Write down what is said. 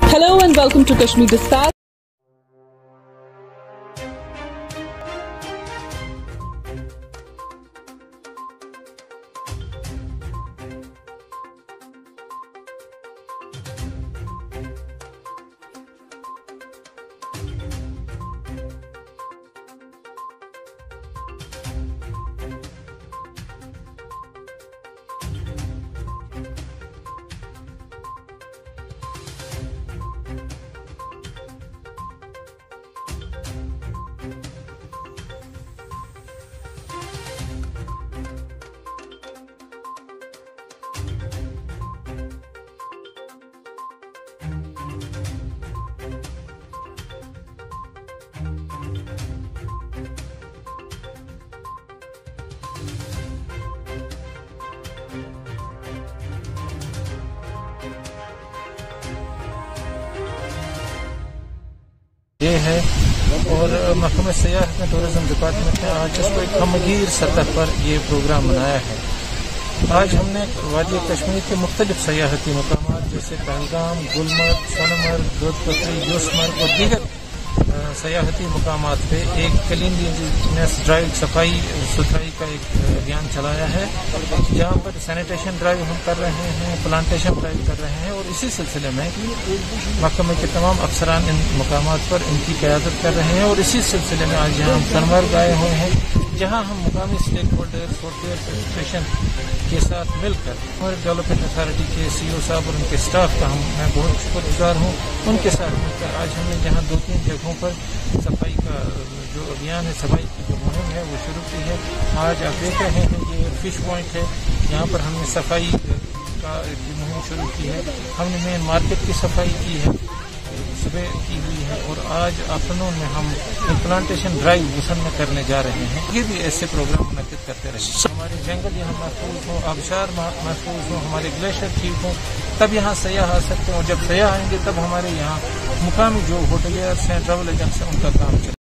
Hello and welcome to Kashmir Dispatch. ये है और महकमा सयाहत में टूरिज्म डिपार्टमेंट ने आज इसको एक गंभीर सतह पर ये प्रोग्राम बनाया है। आज हमने वादी कश्मीर के मुख्तलिफ सयाहती मकामात जैसे पहलगाम, गुलमर्ग, सोनमर्ग, जोधपुर, जोशमर्ग और दीगर सयाहती मकामात पे एक क्लीनलीनेस ड्राइव, सफाई सुथराई का एक अभियान चलाया है, जहाँ पर सैनिटेशन ड्राइव हम कर रहे हैं, प्लांटेशन ड्राइव कर रहे हैं और इसी सिलसिले में महकमे के तमाम अफसरान इन मकामात पर इनकी क़यादत कर रहे हैं। और इसी सिलसिले में आज यहाँ हम सोनमर्ग आए हुए हैं, जहाँ हम मुकामी स्टेक होल्डर, सॉफ्टवेयर एडमिनिस्ट्रेशन के साथ मिलकर और डेवलपमेंट अथॉरिटी के CEO साहब और उनके स्टाफ का मैं बहुत शुक्रगुजार हूँ। उनके साथ मिलकर आज हमने जहाँ 2-3 जगहों पर सफाई का जो अभियान है, सफाई की जो मुहिम है वो शुरू की है। आज आप देख रहे हैं ये फिश पॉइंट है, यहाँ पर हमने सफाई का मुहिम शुरू की है। हमने मेन मार्केट की सफाई की है, सुबह की हुई है और आज आफ्टरनून में हम प्लांटेशन ड्राइव वसन में करने जा रहे हैं। ये भी ऐसे प्रोग्राम मुनक़िद करते रहेंगे। हमारे जंगल यहाँ महफूज हों, आबशार महफूज हों, हमारे ग्लेशियर ठीक हों, तब यहाँ सयाह आ सकते हैं और जब सयाह आएंगे तब हमारे यहाँ मुकामी जो होटलियर्स हैं, ट्रैवल एजेंट्स हैं, उनका काम चले।